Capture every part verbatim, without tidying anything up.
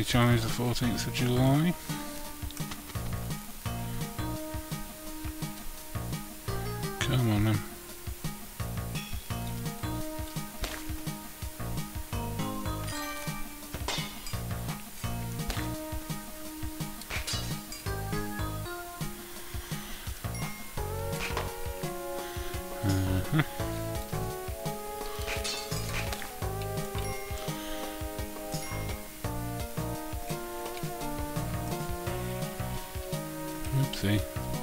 Daily challenge the fourteenth of July. Come on then. Uh-huh. Oopsie.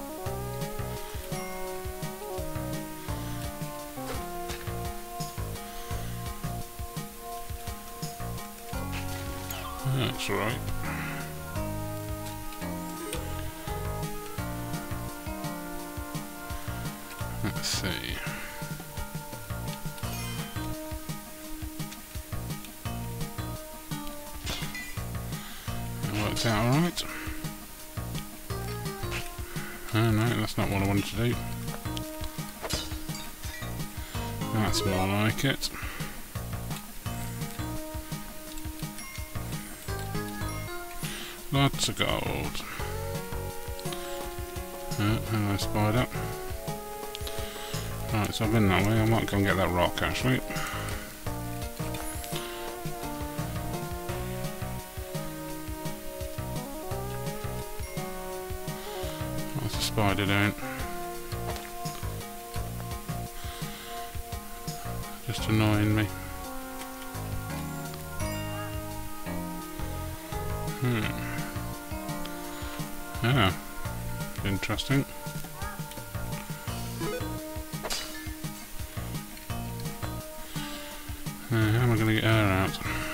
That's right. Let's see. That worked out alright. Oh no, that's not what I wanted to do. That's more like it. Lots of gold. Oh, hello spider. Right, so I've been that way. I might go and get that rock actually. What's the spider doing? Just annoying me. Hmm. Yeah, interesting. Uh, how am I going to get her out?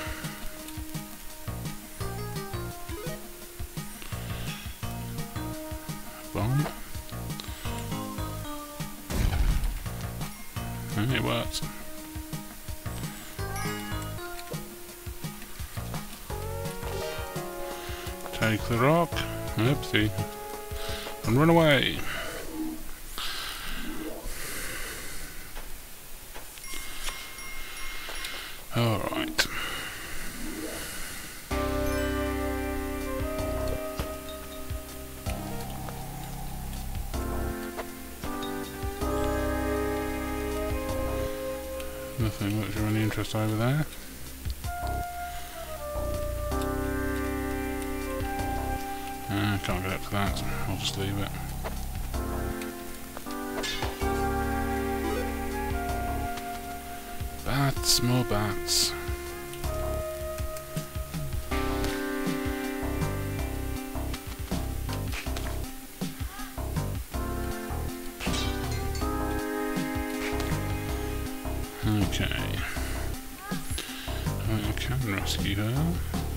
Bomb. And it works. Take the rock. Oopsie. And run away. Alright. Nothing much of any interest over there. I can't get up to that, I'll just leave it. Bats, more bats. Okay. I can rescue her.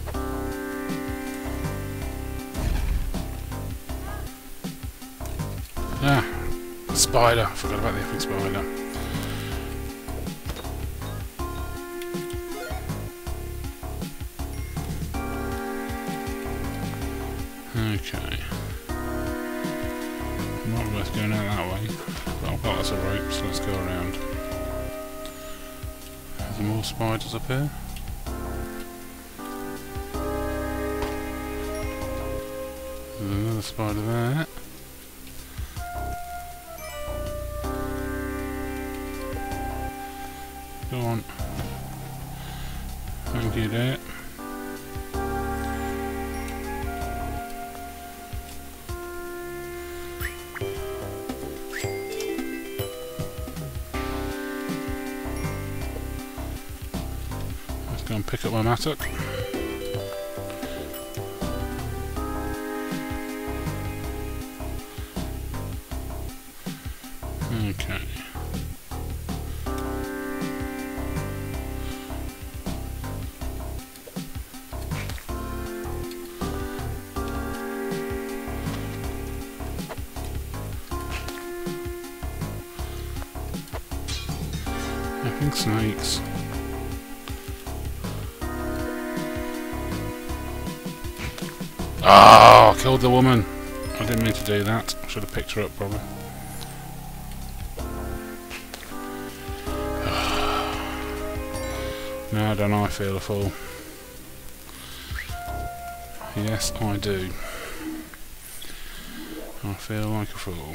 Ah, spider. I forgot about the effing spider. Okay. Might be worth going out that way. But I've got lots of rope, so let's go around. Are there more spiders up here? There's another spider there. Go on. Thank you, dear. Let's go and pick up my mattock. Okay. I think snakes. Oh, I killed the woman. I didn't mean to do that. I should have picked her up probably. Now don't I feel a fool. Yes, I do. I feel like a fool.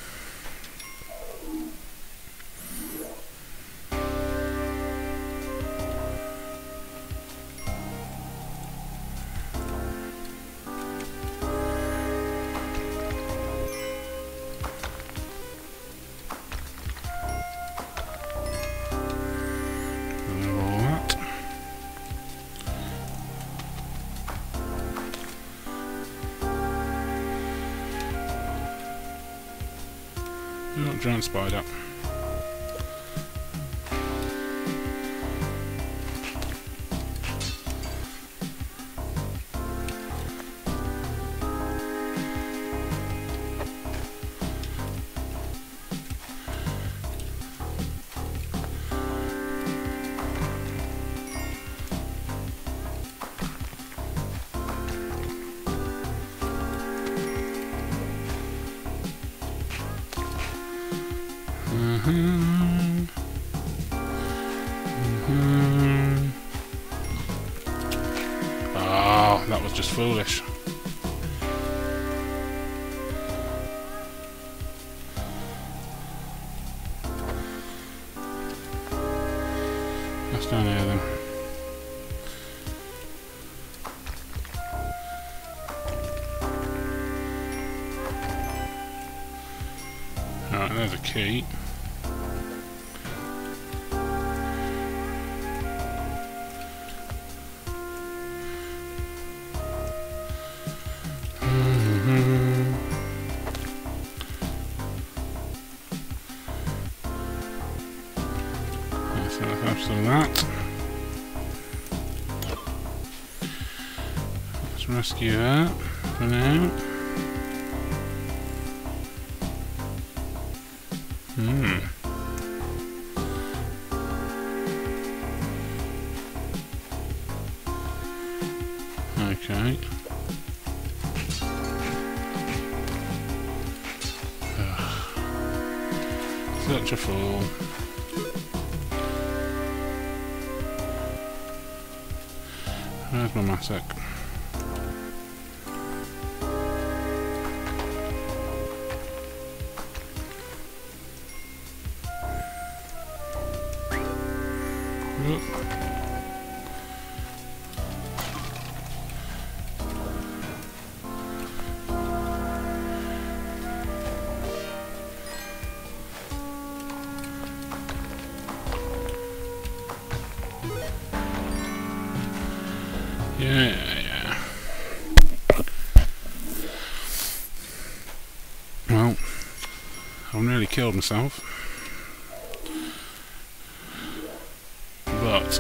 Oh, giant spider. Mm-hmm. Mm-hmm. Oh, that was just foolish. That's down here then. Alright, there's a key. So that. Let's rescue that for now. Hmm. Okay. Ugh. Such a fool. Where's my mattock? Oop. Yeah, yeah. Well, I've nearly killed myself. But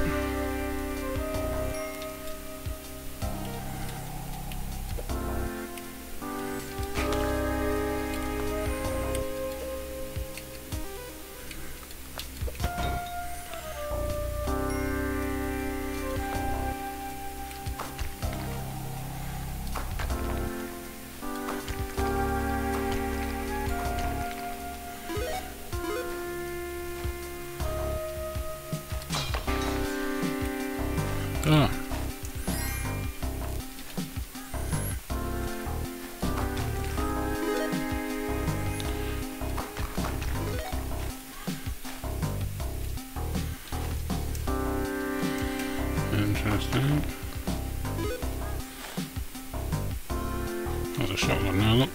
oh. Interesting. There's a shotgun now, look.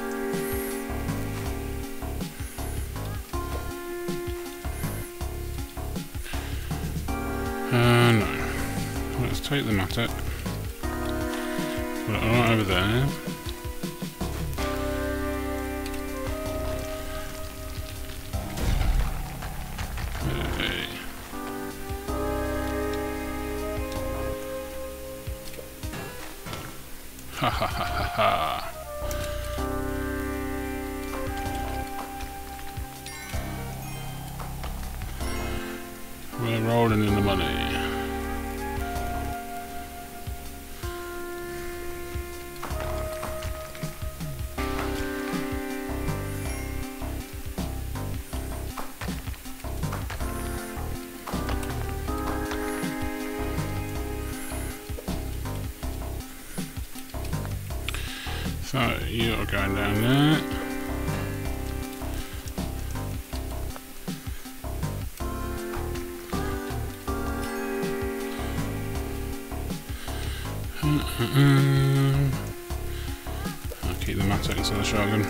Uh, no. Let's take the mattock. Put it right over there. Hey. Ha ha ha ha ha. We're rolling in the money. So you're going down there. I'll keep the mattocks of the shotgun.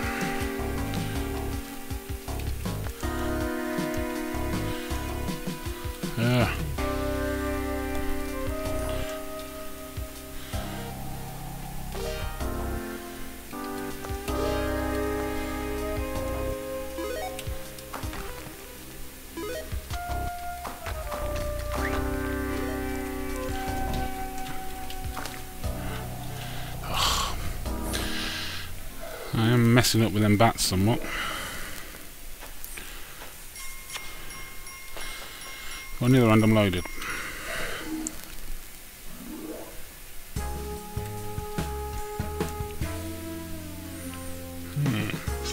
Yeah. I am messing up with them bats somewhat. On the other hand, I'm loaded. Hmm.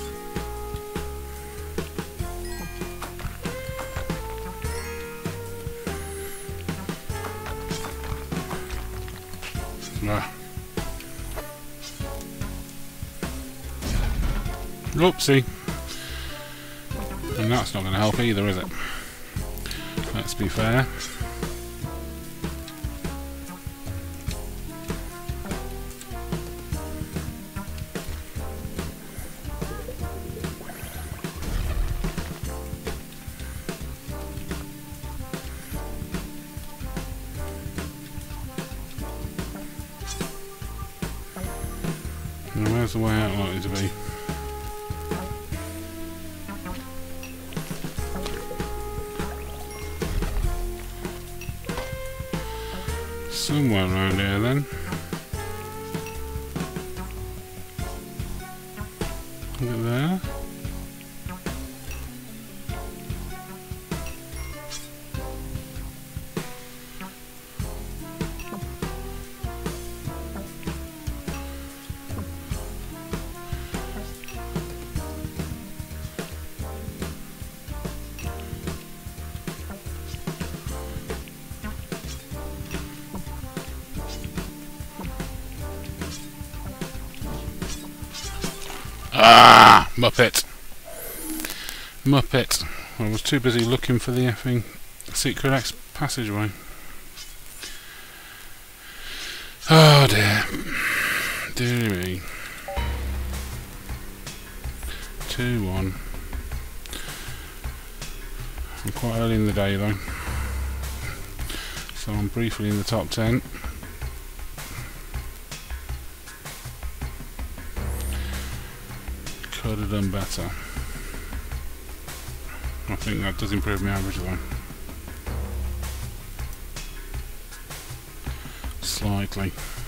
Ah. Oopsie. And that's not going to help either, is it? Let's be fair. Now where's the way out likely to be? Somewhere around here then. Look at there. Ah! Muppet! Muppet! I was too busy looking for the effing secret X passageway. Oh dear. Dear me. two one. I'm quite early in the day though. So I'm briefly in the top ten. Could have done better. I think that does improve my average though. Slightly.